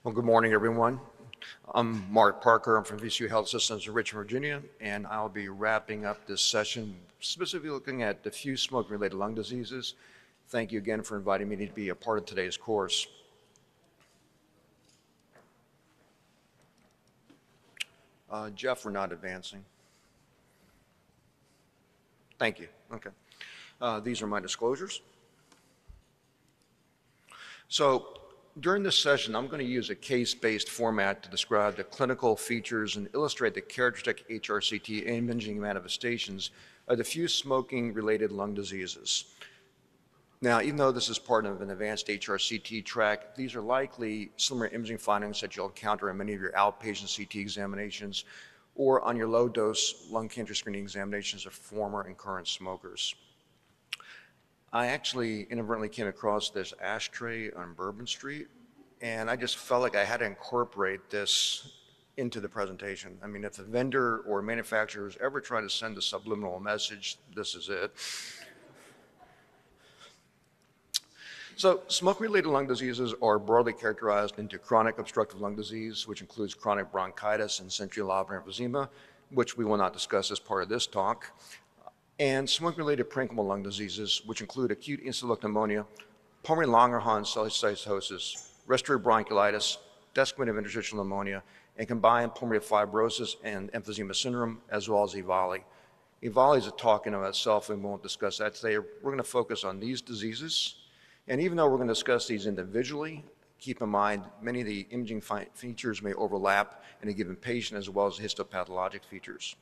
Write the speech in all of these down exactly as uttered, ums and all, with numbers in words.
Well, good morning, everyone. I'm Mark Parker. I'm from V C U Health Systems in Richmond, Virginia, and I'll be wrapping up this session specifically looking at diffuse smoke-related lung diseases. Thank you again for inviting me to be a part of today's course. Uh, Jeff, we're not advancing. Thank you. Okay. Uh, these are my disclosures. So, during this session, I'm going to use a case-based format to describe the clinical features and illustrate the characteristic H R C T imaging manifestations of diffuse smoking-related lung diseases. Now, even though this is part of an advanced H R C T track, these are likely similar imaging findings that you'll encounter in many of your outpatient C T examinations or on your low-dose lung cancer screening examinations of former and current smokers. I actually inadvertently came across this ashtray on Bourbon Street, and I just felt like I had to incorporate this into the presentation. I mean, if a vendor or manufacturers ever try to send a subliminal message, this is it. So, smoke-related lung diseases are broadly characterized into chronic obstructive lung disease, which includes chronic bronchitis and central lobar emphysema, which we will not discuss as part of this talk, and smoke-related parenchymal lung diseases, which include acute insufflational pneumonia, pulmonary Langerhans cystitis, respiratory bronchiolitis, desquamative interstitial pneumonia, and combined pulmonary fibrosis and emphysema syndrome, as well as EVALI. EVALI is a talk in and of itself, and we won't discuss that today. We're going to focus on these diseases, and even though we're going to discuss these individually, keep in mind many of the imaging features may overlap in a given patient, as well as histopathologic features.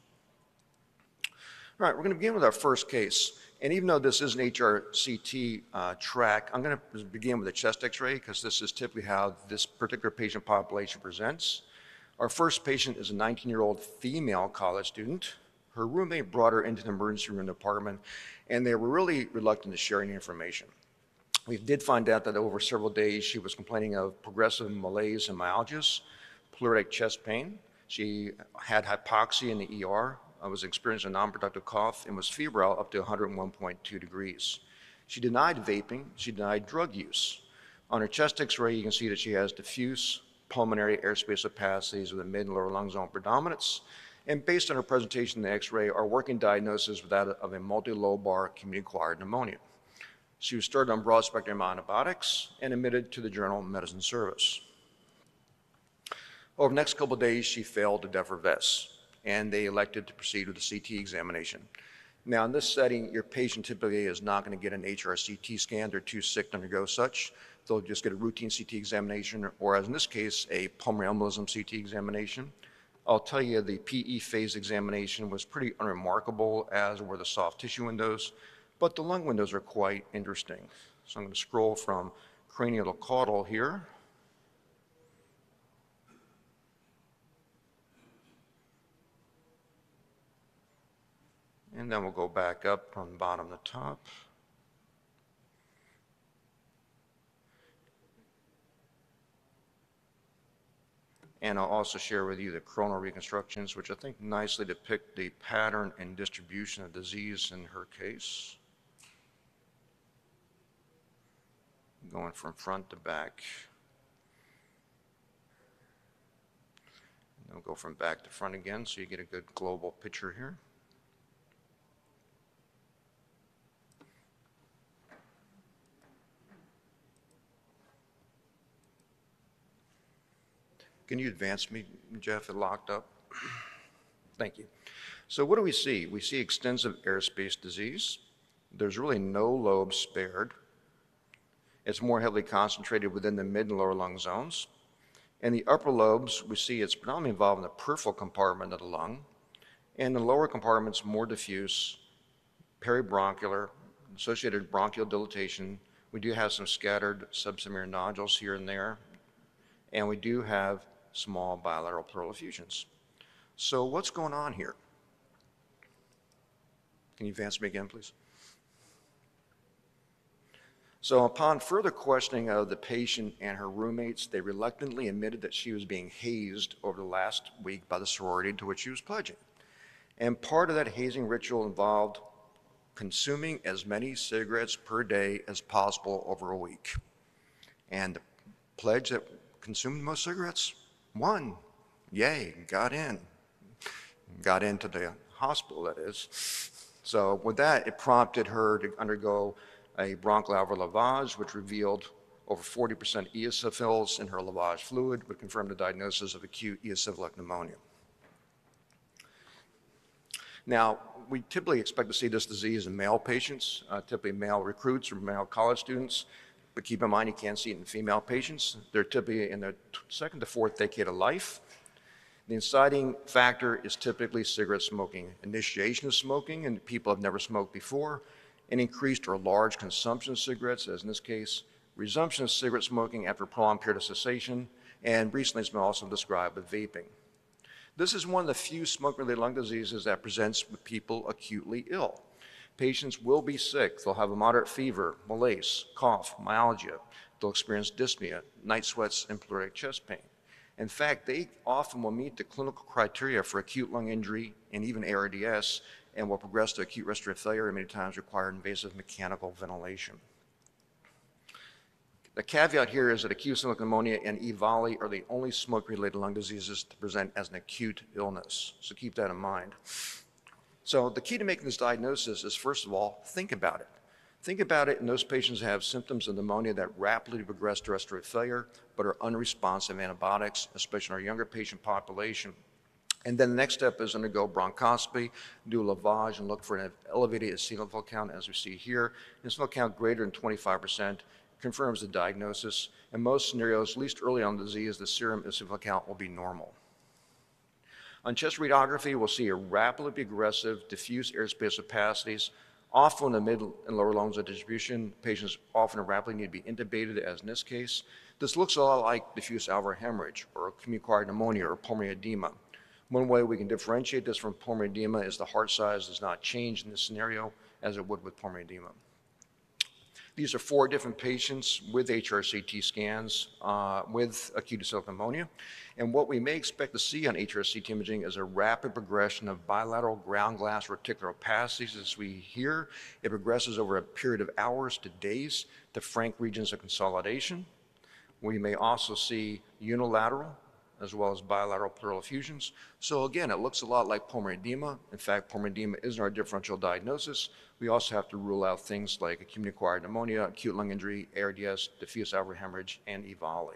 All right, we're going to begin with our first case. And even though this is an H R C T uh, track, I'm going to begin with a chest x-ray because this is typically how this particular patient population presents. Our first patient is a nineteen-year-old female college student. Her roommate brought her into the emergency room department, and they were really reluctant to share any information. We did find out that over several days she was complaining of progressive malaise and myalgias, pleuritic chest pain. She had hypoxia in the E R. I was experiencing a non-productive cough and was febrile up to one hundred one point two degrees. She denied vaping, she denied drug use. On her chest x-ray, you can see that she has diffuse pulmonary airspace opacities with a mid and lower lung zone predominance. And based on her presentation in the x-ray, our working diagnosis was that of a multilobar community-acquired pneumonia. She was started on broad-spectrum antibiotics and admitted to the Journal of Medicine Service. Over the next couple of days, she failed to defervesce, and they elected to proceed with the C T examination. Now, in this setting, your patient typically is not going to get an H R C T scan. They're too sick to undergo such. They'll just get a routine C T examination, or as in this case, a pulmonary embolism C T examination. I'll tell you the P E phase examination was pretty unremarkable, as were the soft tissue windows, but the lung windows are quite interesting. So I'm going to scroll from cranial to caudal here. And then we'll go back up from bottom to top. And I'll also share with you the coronal reconstructions, which I think nicely depict the pattern and distribution of disease in her case. Going from front to back. And then we'll go from back to front again so you get a good global picture here. Can you advance me, Jeff? It locked up. Thank you. So what do we see? We see extensive airspace disease. There's really no lobes spared. It's more heavily concentrated within the mid and lower lung zones. In the upper lobes, we see it's predominantly involved in the peripheral compartment of the lung. And the lower compartment's more diffuse, peribronchial, associated bronchial dilatation. We do have some scattered subsimeral nodules here and there. And we do have small bilateral pleural effusions. So what's going on here? Can you advance me again, please? So upon further questioning of the patient and her roommates, they reluctantly admitted that she was being hazed over the last week by the sorority to which she was pledging. And part of that hazing ritual involved consuming as many cigarettes per day as possible over a week. And the pledge that consumed most cigarettes? One. Yay, got in. Got into the hospital, that is. So with that, it prompted her to undergo a bronchoalveolar lavage, which revealed over forty percent eosinophils in her lavage fluid, would confirm the diagnosis of acute eosinophilic pneumonia. Now, we typically expect to see this disease in male patients, uh, typically male recruits or male college students, but keep in mind you can't see it in female patients. They're typically in their second to fourth decade of life. The inciting factor is typically cigarette smoking, initiation of smoking, and people have never smoked before, and increased or large consumption of cigarettes, as in this case, resumption of cigarette smoking after a prolonged period of cessation, and recently it's been also described with vaping. This is one of the few smoke-related lung diseases that presents with people acutely ill. Patients will be sick. They'll have a moderate fever, malaise, cough, myalgia. They'll experience dyspnea, night sweats, and pleuritic chest pain. In fact, they often will meet the clinical criteria for acute lung injury and even A R D S, and will progress to acute respiratory failure and many times require invasive mechanical ventilation. The caveat here is that acute eosinophilic pneumonia and E. voli are the only smoke-related lung diseases to present as an acute illness, so keep that in mind. So the key to making this diagnosis is, first of all, think about it. Think about it in those patients who have symptoms of pneumonia that rapidly progress to respiratory failure but are unresponsive to antibiotics, especially in our younger patient population. And then the next step is undergo bronchoscopy, do a lavage, and look for an elevated eosinophil count, as we see here. Eosinophil count greater than twenty-five percent confirms the diagnosis. In most scenarios, at least early on in the disease, the serum eosinophil count will be normal. On chest radiography, we'll see a rapidly progressive diffuse airspace opacities. Often in the mid and lower lungs of distribution, patients often rapidly need to be intubated, as in this case. This looks a lot like diffuse alveolar hemorrhage or community-acquired pneumonia or pulmonary edema. One way we can differentiate this from pulmonary edema is the heart size does not change in this scenario as it would with pulmonary edema. These are four different patients with H R C T scans uh, with acute eosinophilic pneumonia. And what we may expect to see on H R C T imaging is a rapid progression of bilateral ground glass reticular opacities. As we hear, it progresses over a period of hours to days to frank regions of consolidation. We may also see unilateral as well as bilateral pleural effusions. So again, it looks a lot like pulmonary edema. In fact, pulmonary edema isn't our differential diagnosis. We also have to rule out things like a community-acquired pneumonia, acute lung injury, A R D S, diffuse alveolar hemorrhage, and E. voli.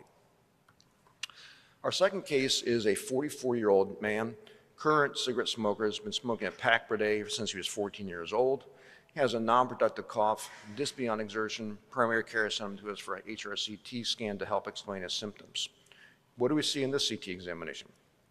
Our second case is a forty-four-year-old man, current cigarette smoker, has been smoking a pack per day since he was fourteen years old. He has a non-productive cough, dyspnea on exertion, primary care sent him to us for an H R C T scan to help explain his symptoms. What do we see in this C T examination?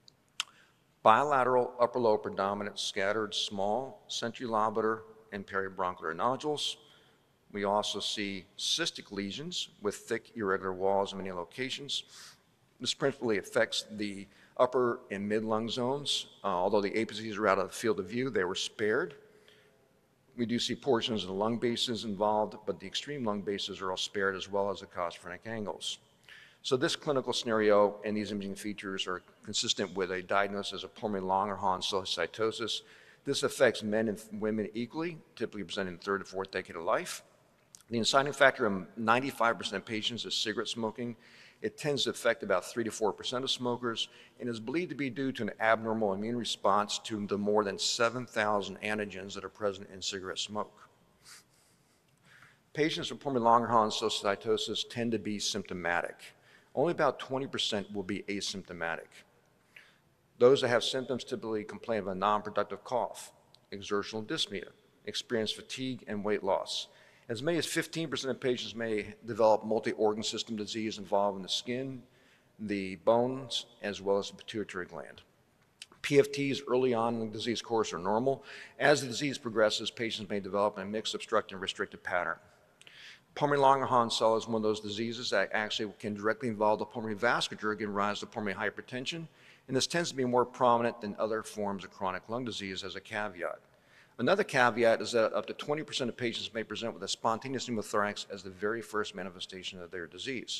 Bilateral upper lobe predominant scattered small centrilobular and peribronchial nodules. We also see cystic lesions with thick irregular walls in many locations. This principally affects the upper and mid lung zones. Uh, although the apices are out of the field of view, they were spared. We do see portions of the lung bases involved, but the extreme lung bases are all spared, as well as the costophrenic angles. So this clinical scenario and these imaging features are consistent with a diagnosis of pulmonary Langerhans cytosis. This affects men and women equally, typically presenting in the third to fourth decade of life. The inciting factor in ninety-five percent of patients is cigarette smoking. It tends to affect about three to four percent of smokers and is believed to be due to an abnormal immune response to the more than seven thousand antigens that are present in cigarette smoke. Patients with pulmonary Langerhans cytosis tend to be symptomatic. Only about twenty percent will be asymptomatic. Those that have symptoms typically complain of a non-productive cough, exertional dyspnea, experience fatigue, and weight loss. As many as fifteen percent of patients may develop multi-organ system disease involving the skin, the bones, as well as the pituitary gland. P F Ts early on in the disease course are normal. As the disease progresses, patients may develop a mixed obstructive and restricted pattern. Pulmonary Langerhans cell is one of those diseases that actually can directly involve the pulmonary vasculature, giving rise to pulmonary hypertension, and this tends to be more prominent than other forms of chronic lung disease as a caveat. Another caveat is that up to twenty percent of patients may present with a spontaneous pneumothorax as the very first manifestation of their disease.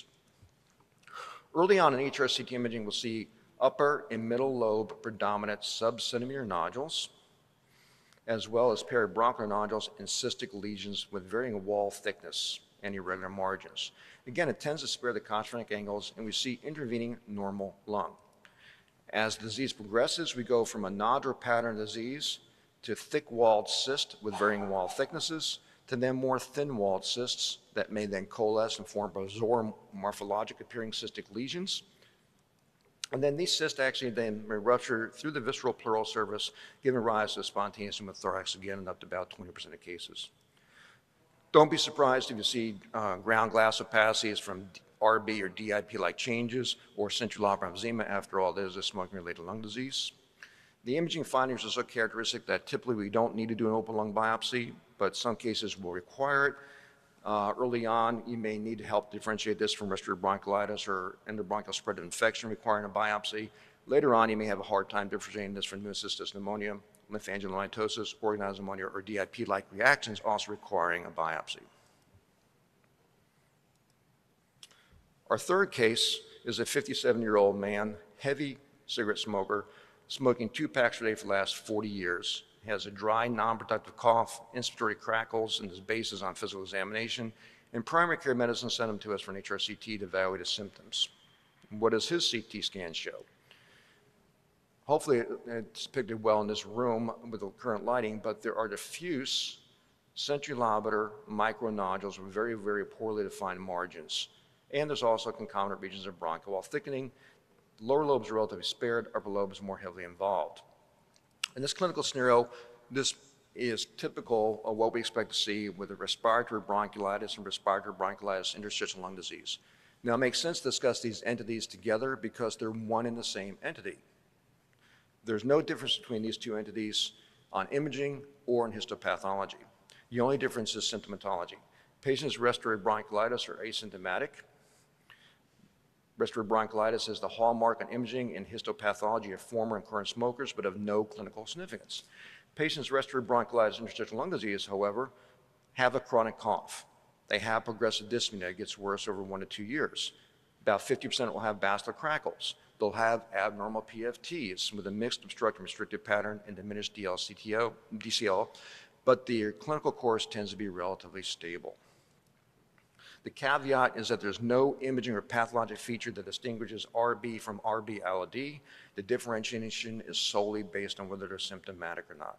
Early on in H R C T imaging, we'll see upper and middle lobe predominant subcentimeter nodules, as well as peribronchial nodules and cystic lesions with varying wall thickness and irregular margins. Again, it tends to spare the concentric angles, and we see intervening normal lung. As the disease progresses, we go from a nodular pattern disease to thick-walled cyst with varying wall thicknesses, to then more thin-walled cysts that may then coalesce and form morphologic appearing cystic lesions. And then these cysts actually then may rupture through the visceral pleural surface, giving rise to spontaneous pneumothorax again in up to about twenty percent of cases. Don't be surprised if you see uh, ground glass opacities from R B or D I P-like changes or central lobar emphysema. After all, this is a smoking-related lung disease. The imaging findings are so characteristic that typically we don't need to do an open lung biopsy, but some cases will require it. Uh, early on, you may need to help differentiate this from respiratory bronchiolitis or endobronchial spread of infection requiring a biopsy. Later on, you may have a hard time differentiating this from pneumocystis pneumonia, lymphangiomatosis, organized pneumonia, or D I P-like reactions also requiring a biopsy. Our third case is a fifty-seven-year-old man, heavy cigarette smoker, smoking two packs per day for the last forty years. He has a dry, non-productive cough, inspiratory crackles, and his base is on physical examination. And primary care medicine sent him to us for an H R C T to evaluate his symptoms. What does his C T scan show? Hopefully it's depicted well in this room with the current lighting, but there are diffuse centrilobular micronodules with very, very poorly defined margins. And there's also concomitant regions of bronchial wall thickening. Lower lobes are relatively spared, upper lobes more heavily involved. In this clinical scenario, this is typical of what we expect to see with a respiratory bronchiolitis and respiratory bronchiolitis interstitial lung disease. Now, it makes sense to discuss these entities together because they're one and the same entity. There's no difference between these two entities on imaging or in histopathology. The only difference is symptomatology. Patients with respiratory bronchiolitis are asymptomatic. Respiratory bronchiolitis is the hallmark on imaging and histopathology of former and current smokers, but of no clinical significance. Patients with respiratory bronchiolitis and interstitial lung disease, however, have a chronic cough. They have progressive dyspnea that gets worse over one to two years. About fifty percent will have basilar crackles. They'll have abnormal P F Ts with a mixed obstructive restrictive pattern and diminished D L C T O, D C L, but the clinical course tends to be relatively stable. The caveat is that there's no imaging or pathologic feature that distinguishes R B from R B I L D. The differentiation is solely based on whether they're symptomatic or not.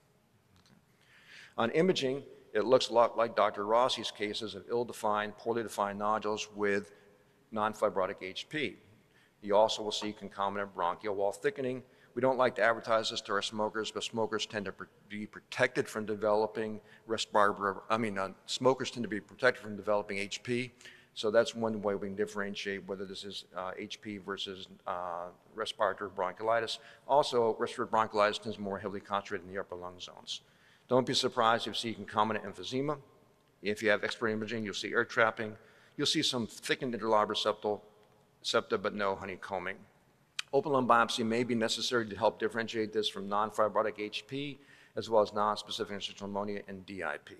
On imaging, it looks a lot like Doctor Rossi's cases of ill-defined, poorly defined nodules with non-fibrotic H P. You also will see concomitant bronchial wall thickening. We don't like to advertise this to our smokers, but smokers tend to be protected from developing respiratory, I mean, uh, smokers tend to be protected from developing H P. So that's one way we can differentiate whether this is uh, H P versus uh, respiratory bronchiolitis. Also, respiratory bronchiolitis tends more heavily concentrated in the upper lung zones. Don't be surprised if you see concomitant emphysema. If you have X-ray imaging, you'll see air trapping. You'll see some thickened interlobar septal, septa, but no honeycombing. Open lung biopsy may be necessary to help differentiate this from non-fibrotic H P, as well as non-specific interstitial pneumonia and D I P.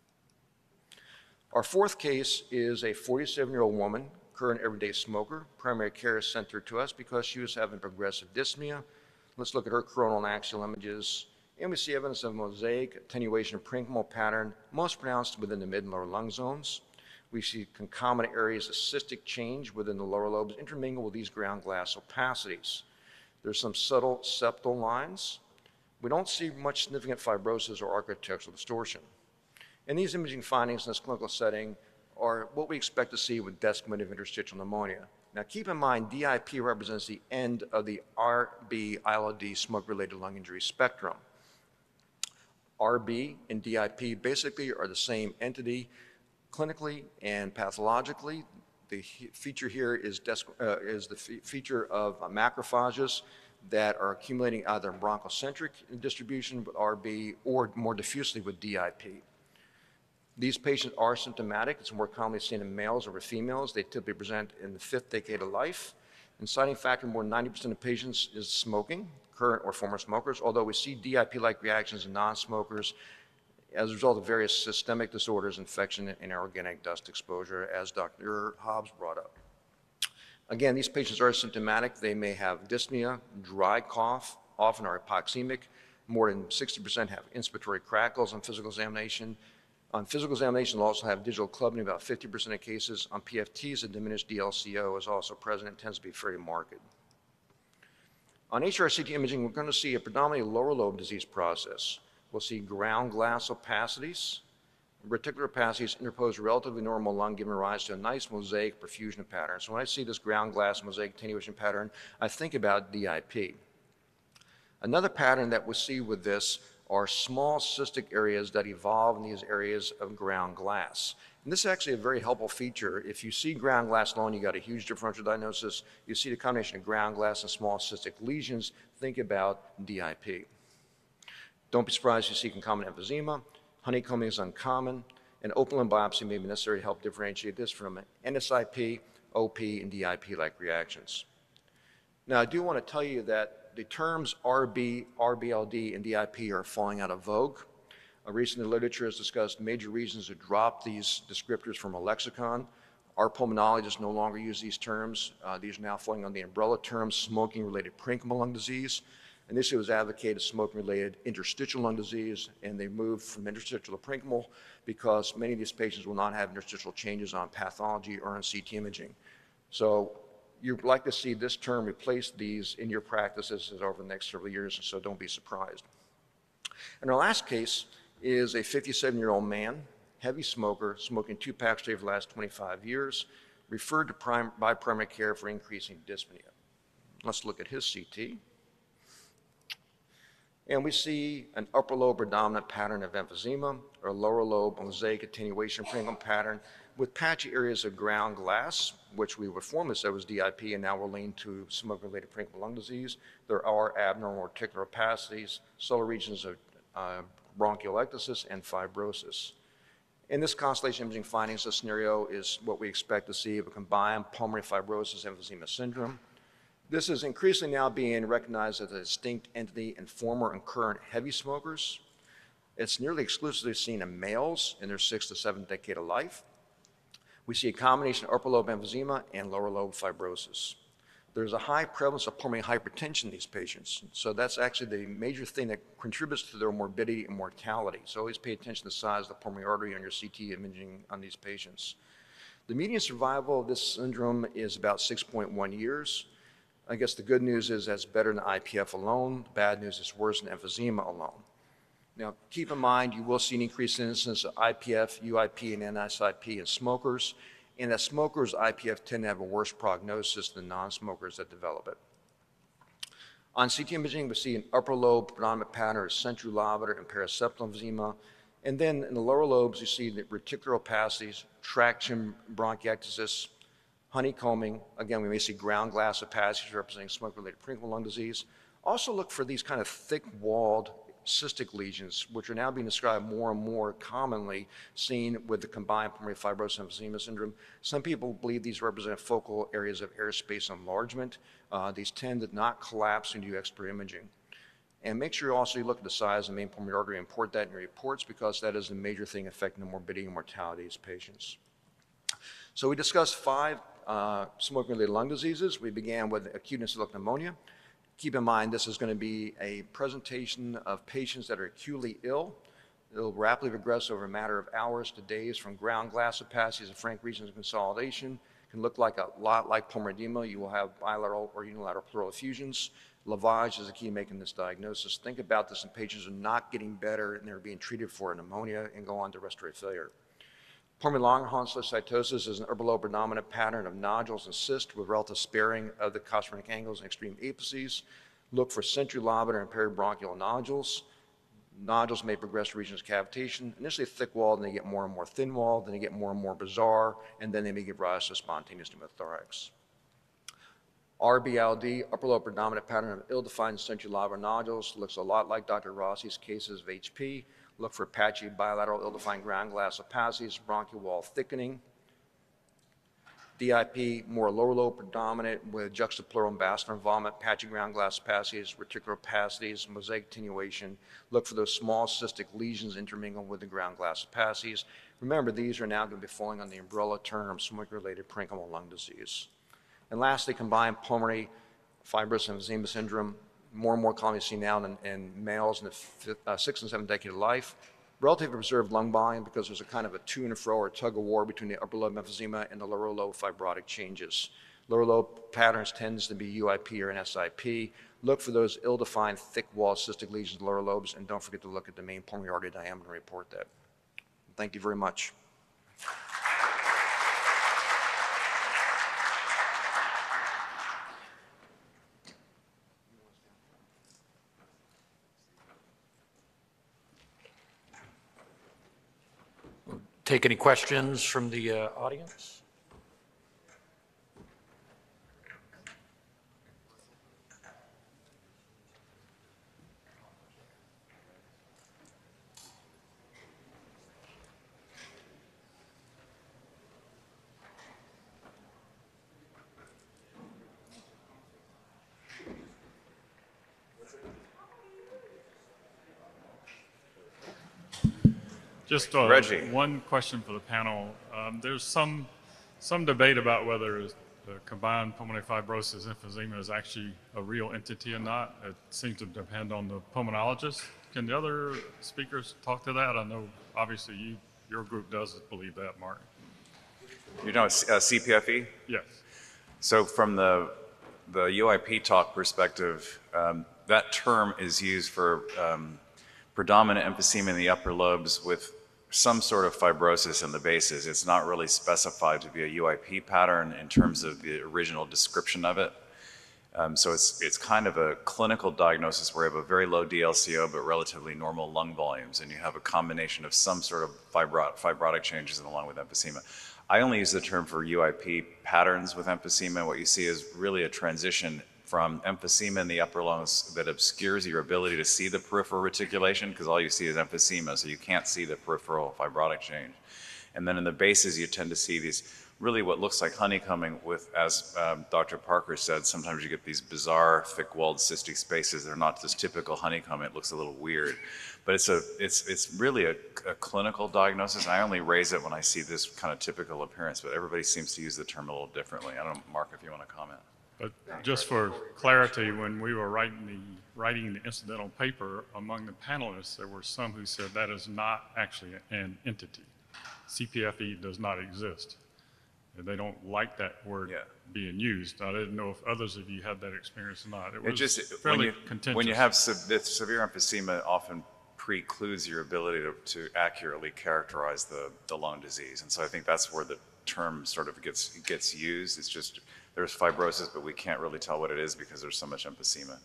Our fourth case is a forty-seven-year-old woman, current everyday smoker. Primary care is sent her to us because she was having progressive dyspnea. Let's look at her coronal and axial images, and we see evidence of mosaic attenuation of parenchymal pattern, most pronounced within the mid and lower lung zones. We see concomitant areas of cystic change within the lower lobes intermingle with these ground glass opacities. There's some subtle septal lines. We don't see much significant fibrosis or architectural distortion. And these imaging findings in this clinical setting are what we expect to see with desquamative interstitial pneumonia. Now keep in mind, D I P represents the end of the R B I L D smoke-related lung injury spectrum. R B and D I P basically are the same entity. Clinically and pathologically, the feature here is, uh, is the fe feature of uh, macrophages that are accumulating either in bronchocentric distribution with R B or more diffusely with D I P. These patients are symptomatic. It's more commonly seen in males over females. They typically present in the fifth decade of life. Inciting factor in more than ninety percent of patients is smoking, current or former smokers, although we see D I P-like reactions in non-smokers as a result of various systemic disorders, infection, and organic dust exposure, as Doctor Hobbs brought up. Again, these patients are symptomatic. They may have dyspnea, dry cough, often are hypoxemic. More than sixty percent have inspiratory crackles on physical examination. On physical examination, they'll also have digital clubbing in about fifty percent of cases. On P F Ts, a diminished D L C O is also present and tends to be very marked. On H R C T imaging, we're going to see a predominantly lower lobe disease process. We'll see ground glass opacities, reticular opacities interpose relatively normal lung, giving rise to a nice mosaic perfusion pattern. So when I see this ground glass mosaic attenuation pattern, I think about D I P. Another pattern that we see with this are small cystic areas that evolve in these areas of ground glass. And this is actually a very helpful feature. If you see ground glass alone, you got a huge differential diagnosis. You see the combination of ground glass and small cystic lesions, think about D I P. Don't be surprised if you see concomitant emphysema. Honeycombing is uncommon, and open limb biopsy may be necessary to help differentiate this from N S I P, O P, and D I P-like reactions. Now, I do want to tell you that the terms R B, R B L D, and D I P are falling out of vogue. Uh, recently, literature has discussed major reasons to drop these descriptors from a lexicon. Our pulmonologists no longer use these terms. Uh, these are now falling on the umbrella term smoking-related parenchymal lung disease. Initially, it was advocated smoking-related interstitial lung disease, and they moved from interstitial to parenchymal because many of these patients will not have interstitial changes on pathology or on C T imaging. So you'd like to see this term replace these in your practices over the next several years, so don't be surprised. And our last case is a fifty-seven-year-old man, heavy smoker, smoking two packs a day for the last twenty-five years, referred to prim by primary care for increasing dyspnea. Let's look at his C T. And we see an upper lobe predominant pattern of emphysema, or a lower lobe mosaic attenuation parenchymal pattern with patchy areas of ground glass, which we would formerly say was D I P, and now we're leaning to smoke-related parenchymal lung disease. There are abnormal reticular opacities, solar regions of uh, bronchial ectasis, and fibrosis. In this constellation imaging findings, the scenario is what we expect to see of a combined pulmonary fibrosis emphysema syndrome. This is increasingly now being recognized as a distinct entity in former and current heavy smokers. It's nearly exclusively seen in males in their sixth to seventh decade of life. We see a combination of upper lobe emphysema and lower lobe fibrosis. There's a high prevalence of pulmonary hypertension in these patients. So that's actually the major thing that contributes to their morbidity and mortality. So always pay attention to the size of the pulmonary artery on your C T imaging on these patients. The median survival of this syndrome is about six point one years. I guess the good news is that's better than I P F alone. The bad news is worse than emphysema alone. Now, keep in mind, you will see an increased incidence of I P F, U I P, and N S I P in smokers, and that smokers I P F tend to have a worse prognosis than non-smokers that develop it. On C T imaging, we see an upper lobe predominant pattern of centrilobular and paraseptal emphysema, and then in the lower lobes, you see the reticular opacities, traction bronchiectasis, honeycombing. Again, we may see ground glass opacities representing smoke-related parenchymal lung disease. Also look for these kind of thick-walled cystic lesions, which are now being described more and more commonly seen with the combined pulmonary fibrosis emphysema syndrome. Some people believe these represent focal areas of airspace enlargement. Uh, these tend to not collapse when you do X-ray imaging. And make sure you also look at the size of the main pulmonary artery and report that in your reports, because that is the major thing affecting the morbidity and mortality of these patients. So we discussed five uh, smoking-related lung diseases. We began with acute incidental pneumonia. Keep in mind, this is going to be a presentation of patients that are acutely ill. It'll rapidly progress over a matter of hours to days from ground glass opacities and frank regions of consolidation. It can look like a lot like pulmonary edema. You will have bilateral or unilateral pleural effusions. Lavage is the key to making this diagnosis. Think about this in patients who are not getting better and they're being treated for pneumonia and go on to respiratory failure. Pulmonary longocytosis is an upper lobe predominant pattern of nodules and cysts with relative sparing of the cosphenic angles and extreme apices. Look for centrilobular and peribronchial nodules. Nodules may progress to regions of cavitation. Initially thick-walled, then they get more and more thin-walled, then they get more and more bizarre, and then they may give rise to spontaneous pneumothorax. R B L D, upper lobe predominant pattern of ill-defined centrilobular nodules, looks a lot like Doctor Rossi's cases of H P. Look for patchy bilateral ill-defined ground glass opacities, bronchial wall thickening. D I P, more lower lobe predominant with juxtapleural and vascular involvement, patchy ground glass opacities, reticular opacities, mosaic attenuation. Look for those small cystic lesions intermingled with the ground glass opacities. Remember, these are now going to be falling on the umbrella term smoke-related parenchymal lung disease. And lastly, combined pulmonary fibrosis emphysema syndrome, more and more commonly seen now in, in males in the fifth, uh, sixth and seventh decade of life, relatively preserved lung volume because there's a kind of a to and fro or tug of war between the upper lobe emphysema and the lower lobe fibrotic changes. Lower lobe patterns tends to be U I P or an S I P. Look for those ill-defined thick wall cystic lesions in the lower lobes, and don't forget to look at the main pulmonary artery diameter and report that. Thank you very much. Take any questions from the uh, audience? Just uh, Reggie. one question for the panel. Um, there's some some debate about whether the combined pulmonary fibrosis emphysema is actually a real entity or not. It seems to depend on the pulmonologist. Can the other speakers talk to that? I know obviously you, your group does believe that, Mark. You know, uh, C P F E? Yes. So from the, the U I P talk perspective, um, that term is used for um, predominant emphysema in the upper lobes with some sort of fibrosis in the bases. It's not really specified to be a U I P pattern in terms of the original description of it. Um, so it's, it's kind of a clinical diagnosis where you have a very low D L C O but relatively normal lung volumes, and you have a combination of some sort of fibro fibrotic changes along with emphysema. I only use the term for U I P patterns with emphysema. What you see is really a transition from emphysema in the upper lungs that obscures your ability to see the peripheral reticulation because all you see is emphysema, so you can't see the peripheral fibrotic change. And then in the bases, you tend to see these really what looks like honeycombing with, as um, Doctor Parker said, sometimes you get these bizarre thick-walled cystic spaces. They're not this typical honeycomb. It looks a little weird. But it's, a, it's, it's really a, a clinical diagnosis. I only raise it when I see this kind of typical appearance, but everybody seems to use the term a little differently. I don't know, Mark, if you want to comment. But just for clarity, when we were writing the, writing the incidental paper, among the panelists, there were some who said that is not actually an entity. C P F E does not exist. And they don't like that word yeah. being used. I didn't know if others of you had that experience or not. It was it just, fairly when you, contentious. When you have se the severe emphysema, often precludes your ability to, to accurately characterize the, the lung disease. And so I think that's where the term sort of gets, gets used. It's just, there's fibrosis, but we can't really tell what it is because there's so much emphysema.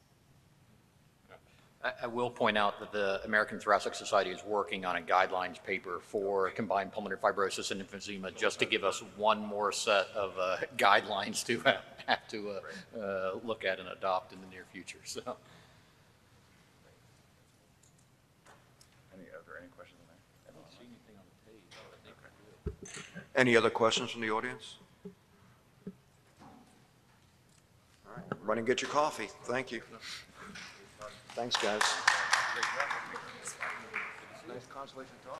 I will point out that the American Thoracic Society is working on a guidelines paper for combined pulmonary fibrosis and emphysema, just to give us one more set of uh, guidelines to have, have to uh, uh, look at and adopt in the near future. So, any other any questions on that? I don't see anything on the page. I think we're good. Any other questions from the audience? All right, run and get your coffee. Thank you. Thanks, guys. Nice consolation talk.